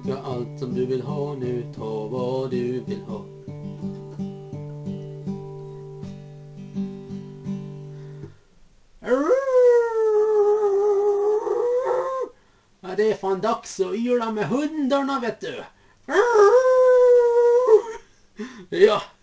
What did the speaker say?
tillbaka allt som du vill ha nu. Ta vad du vill ha. Ja, det är fan dags att yla med hundarna, vet du. Ja.